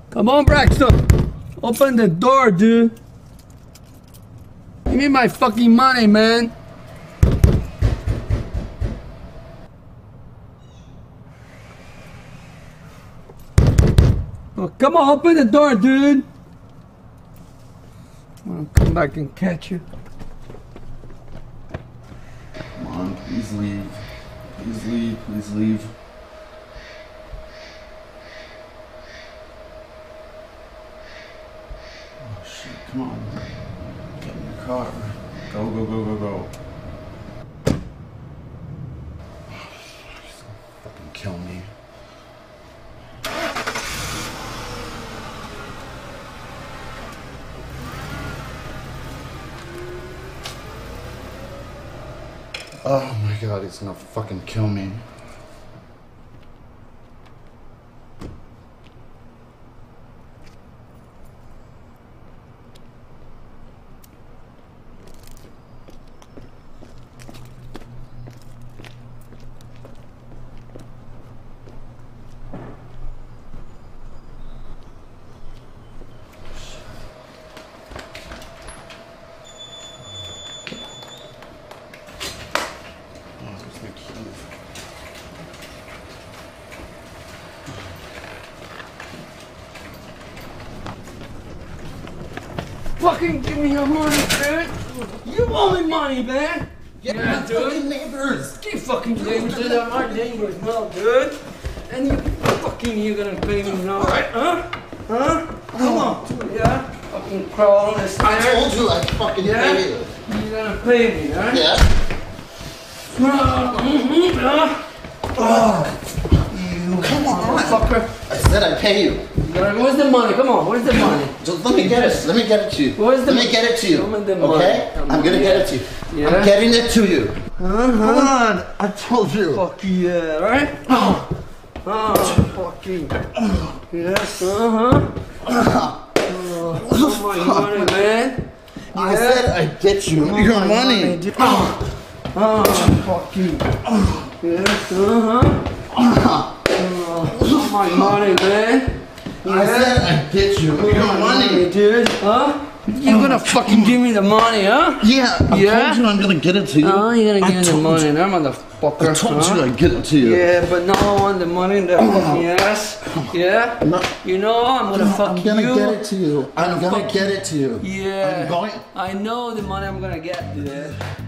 Come on, Braxton. Open the door, dude. Give me my fucking money, man. Oh, come on, open the door, dude. I'll come back and catch you. Come on, please leave. Please leave, please leave. Oh shit, come on. Get in your car. Go, go, go, go, go. He's gonna fucking kill me. Oh my god, he's gonna fucking kill me. Fucking give me your money, dude. You owe me money, man. Yeah, dude. Fucking neighbors. You fucking neighbors, dude. They're my neighbors now, dude. And you're gonna pay me now, right? Huh? Huh? Come on. Yeah? Fucking crawl on the stairs. I told you I'd fucking pay you. You're gonna pay me, huh? Yeah. Come on, fucker. I said I'd pay you. Where's the money? Come on, where's the money? Just let me get it. Let me get it to you. Where's the Let me get it to you. Okay? Come I'm gonna get it to you. Yeah? I'm getting it to you. Come on. I told you. Fuck yeah, right? Fucking. Yes, oh my money, man. I said I'd get you your money. Fucking. Yes, oh my money, man. I said I'd get you your money, dude. Huh? You're gonna fucking give me the money, huh? Yeah, I told you I'm gonna get it to you. Oh, you're gonna give me the money now, motherfucker. I told you I'd get it to you. Yeah, but now I want the money in the fucking ass. Yeah? No. You know I'm gonna fuck you. I'm gonna get it to you. I'm gonna get it to you. Yeah. I'm going. I know the money I'm gonna get, dude.